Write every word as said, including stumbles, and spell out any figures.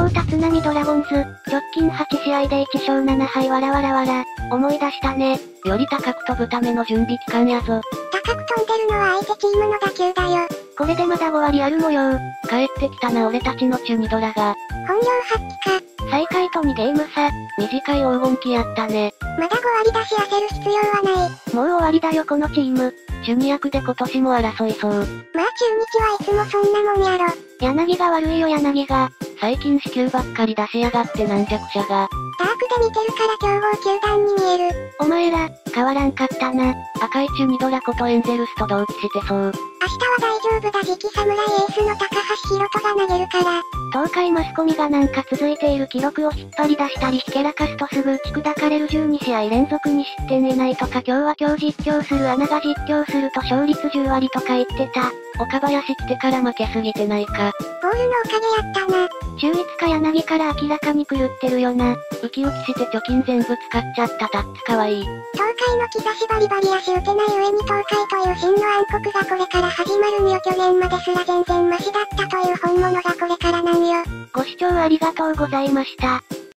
立浪ドラゴンズ、直近はち試合でいち勝なな敗わらわらわら。思い出したね。 より高く飛ぶための準備期間やぞ。 高く飛んでるのは相手チームの打球だよ。 これでまだご割ある模様。 帰ってきたな俺たちの中二ドラが。 本領発揮か。 最下位とにゲーム差。 短い黄金期やったね。 まだご割だし焦る必要はない。 もう終わりだよこのチーム。 ジュニア区で今年も争いそう。 まあ中日はいつもそんなもんやろ。 柳が悪いよ柳が。 最近支給ばっかり出しやがって軟弱者が。 ダークで見てるから強豪球団に見える。 お前ら、変わらんかったな。 赤い中二ドラことエンゼルスと同期してそう。 明日は大丈夫だ次期侍エースの高橋宏斗が投げるから。 東海マスコミがなんか続いている記録を引っ張り出したりひけらかすとすぐ打ち砕かれるじゅうに試合連続に失点いないとか今日は今日実況するアナが実況すると勝率じゅう割とか言ってた。 岡林来てから負けすぎてないか。 ボールのおかげやったな。 中立か柳から明らかに狂ってるよな。 ウキウキして貯金全部使っちゃったタッツかわいい。 東海の兆しバリバリ足打てない上に東海という真の暗黒がこれから始まるんよ。去年まですら全然マシだったという本物がこれからなんよ。 ご視聴ありがとうございました。